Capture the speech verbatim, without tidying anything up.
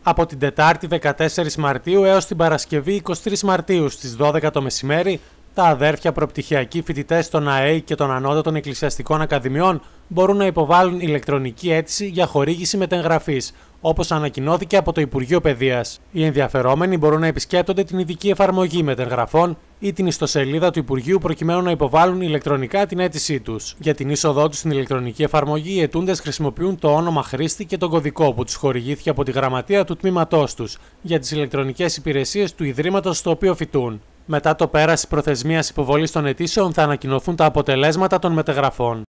Από την Τετάρτη δεκατέσσερις Μαρτίου έως την Παρασκευή εικοστή τρίτη Μαρτίου στις δώδεκα το μεσημέρι, τα αδέρφια προπτυχιακοί φοιτητές των ΑΕΗ και των Ανώτατων Εκκλησιαστικών Ακαδημιών μπορούν να υποβάλουν ηλεκτρονική αίτηση για χορήγηση μετεγγραφής, όπως ανακοινώθηκε από το Υπουργείο Παιδείας. Οι ενδιαφερόμενοι μπορούν να επισκέπτονται την ειδική εφαρμογή μετεγγραφών ή την ιστοσελίδα του Υπουργείου προκειμένου να υποβάλουν ηλεκτρονικά την αίτησή τους. Για την είσοδό τους στην ηλεκτρονική εφαρμογή, οι αιτούντες χρησιμοποιούν το όνομα χρήστη και τον κωδικό που τους χορηγήθηκε από τη γραμματεία του τμήματός τους για τις ηλεκτρονικές υπηρεσίες του Ιδρύματος στο οποίο φοιτούν. Μετά το πέρας της προθεσμίας υποβολής των αιτήσεων θα ανακοινωθούν τα αποτελέσματα των μετεγγραφών.